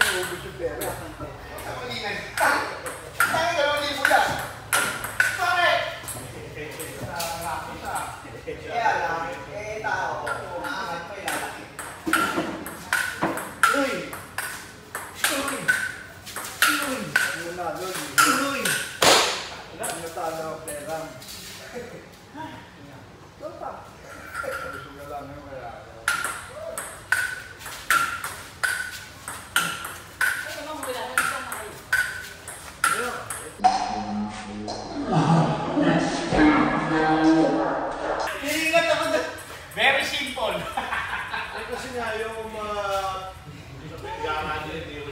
ubus yung pera. Ang malingan. Tayo 2,000 yan. Bakit? Kaya lang, tao, umaangat pa ilalaki. Uy! Uy! Uy! Ano na, Uy! Natalo ang pera. Ito pa. Gusto nga lang yung kaya. Very simple. Kasi nga yung gama din yung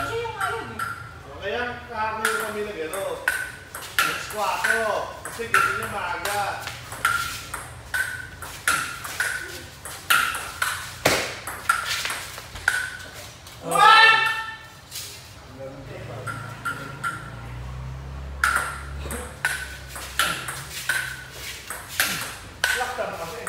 kaya kakaroon kami na gano'n. Alas 4. Kasi gusto niya maaga. What? Laktan kasi.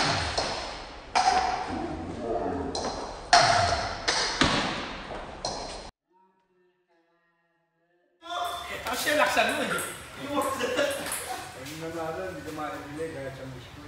Tapos siya laksan mo eh. Ang nanalo, hindi ka maibili kaya siyang biskuit.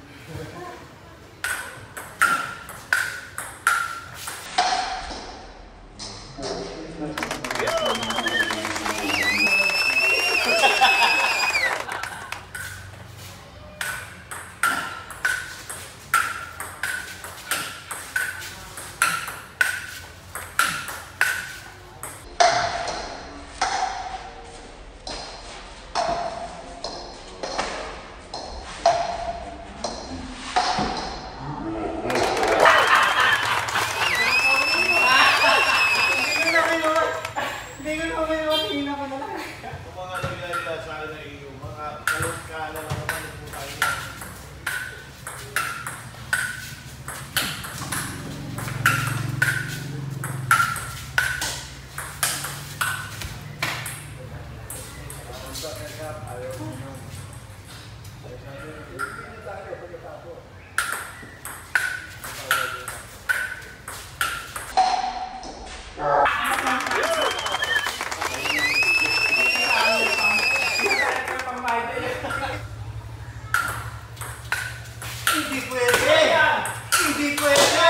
Hindi pwede! Hindi pwede!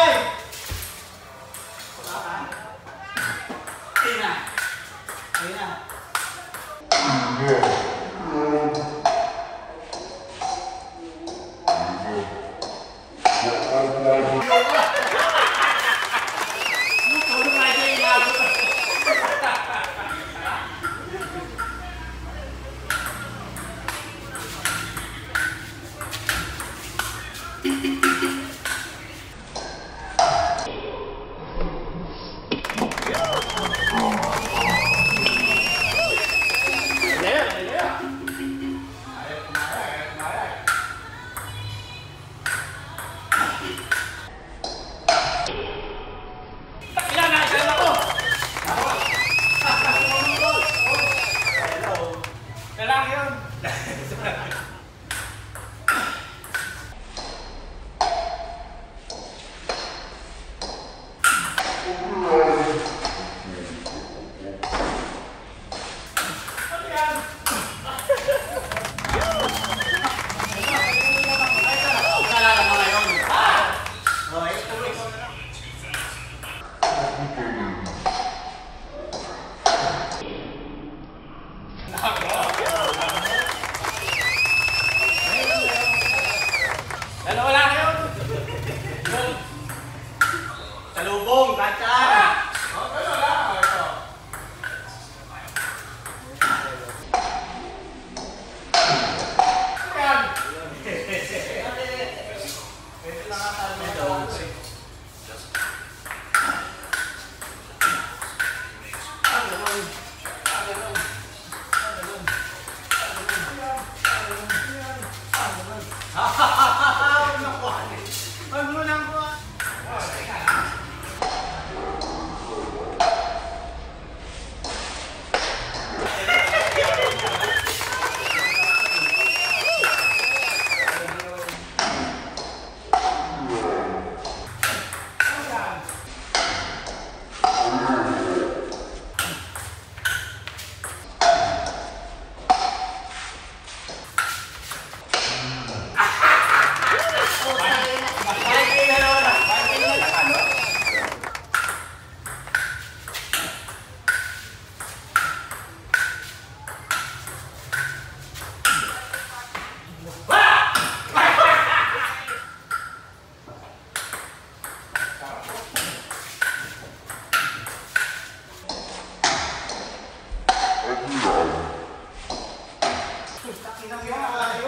Ayun na. Ayun na. Takinang yung ayaw.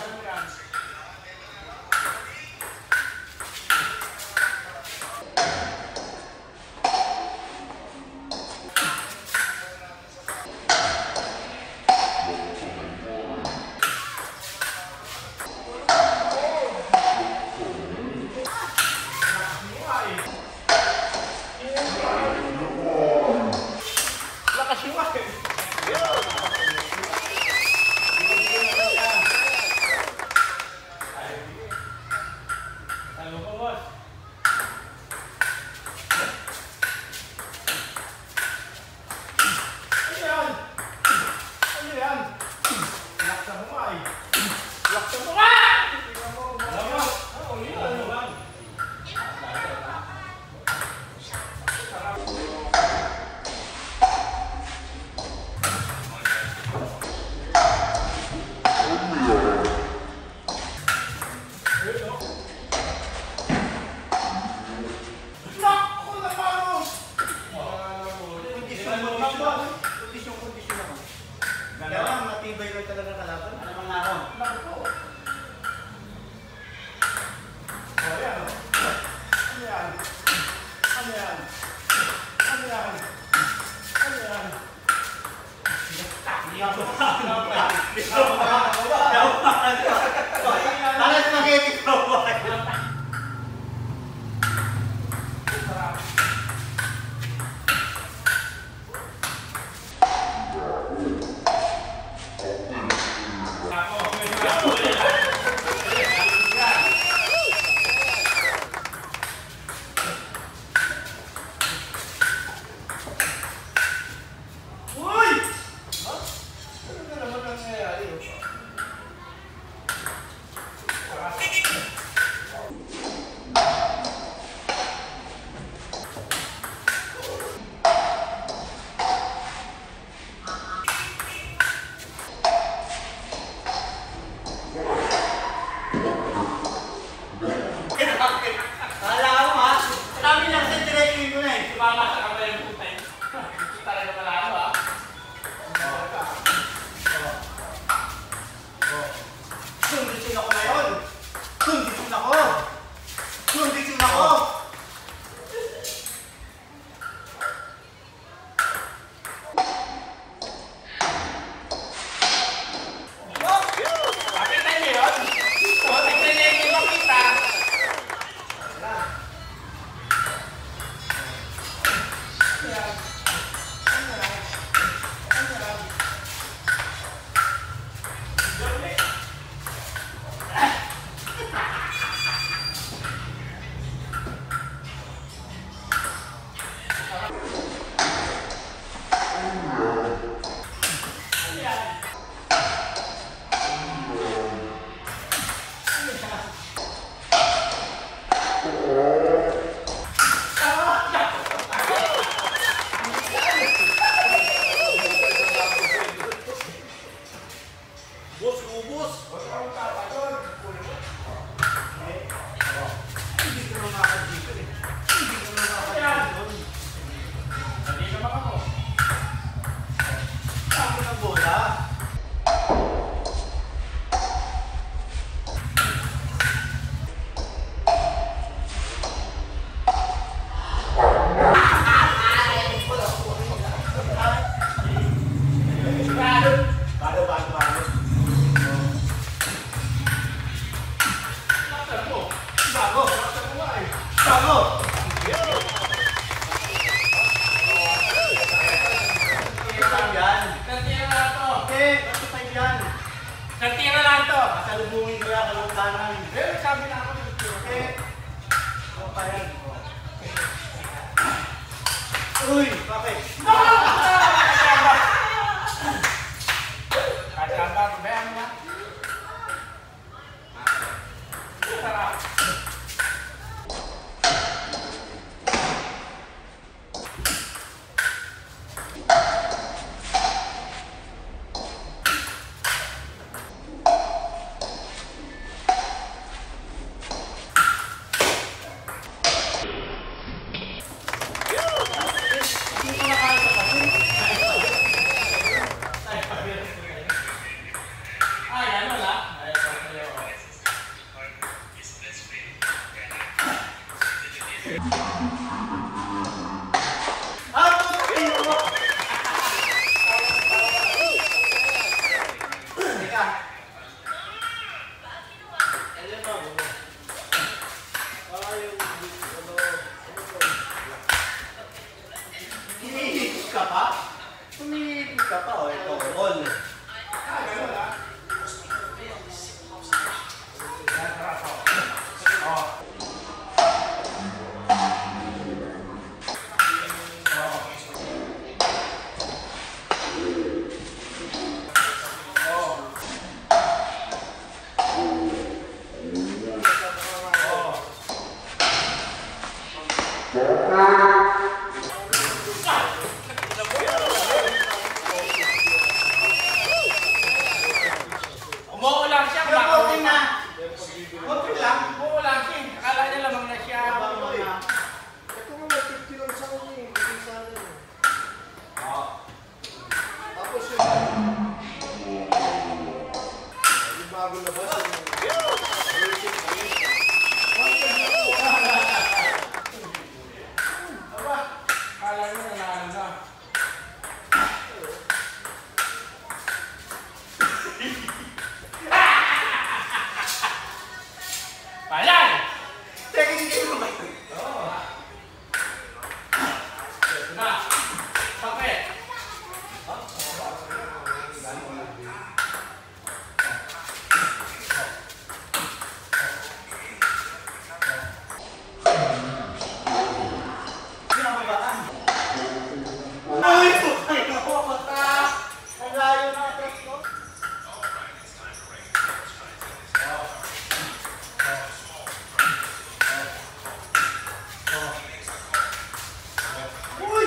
Nagtira lang to. Kasalubungin ko yan, kalungkanan. Pero sabi na ako nagtira. Okay. O, payan. Uy, bakit? Kasama, bayan mo na. Sarap. Hindi ko na kaya sa Tumilipid ka pa, oh. Ito, all. Ganun ah. Umuulang siya, Pero okay na. Okay lang. Umuulang siya. Akala niya lamang na siya. Ito nga, 50 lang sa akin eh. Hindi sa akin eh. Tapos yung bago na ba? Aba, akala niya nanalo na. Palay! Teka, hindi mo ba? Oo. Ito na. Bakit? Pinababaan. Ay, putay na po. Ang layo natin, no? Uy!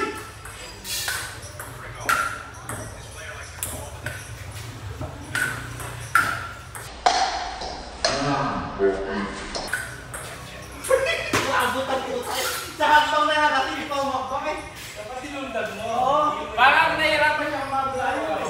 Naabot ang putay. Sa habang na kasi di pa umakbang eh. Dapat sinundan mo. Oo. Parang nahirapan siya mag-ano eh.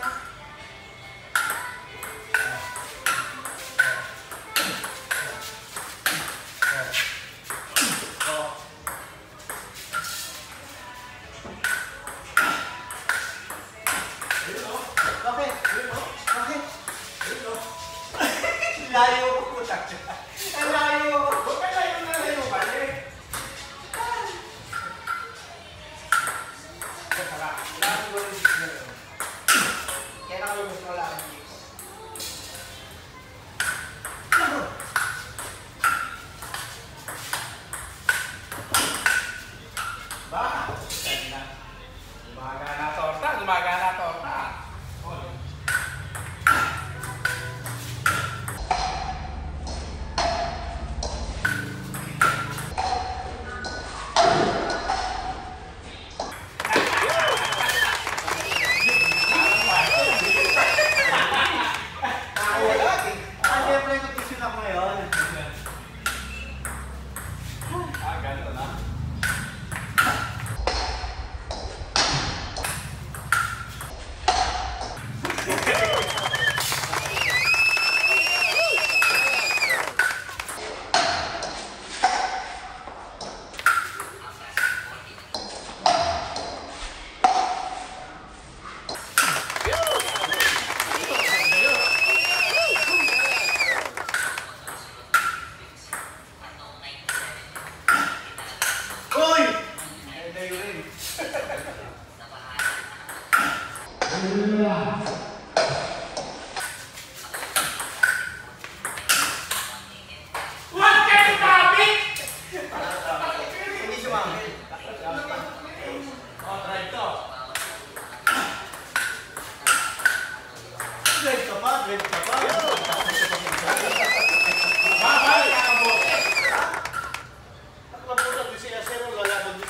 Bakit? Bakit? Layo ko po siya. Ang layo ko. Huwag ka layo na layo ka eh. Kaya nakalubos ko lang. Ba? Gumagana torta, gumagana torta. Siyempre, nag-issue na ko ngayon. Ganito na. Uy! Ay, layo rin. Huwag kayo topic! Hindi sumangil. Oh, try to. Drive ka pa, drive ka pa. Babalik ka mo. At mabuta, di siya zero, lalaban din.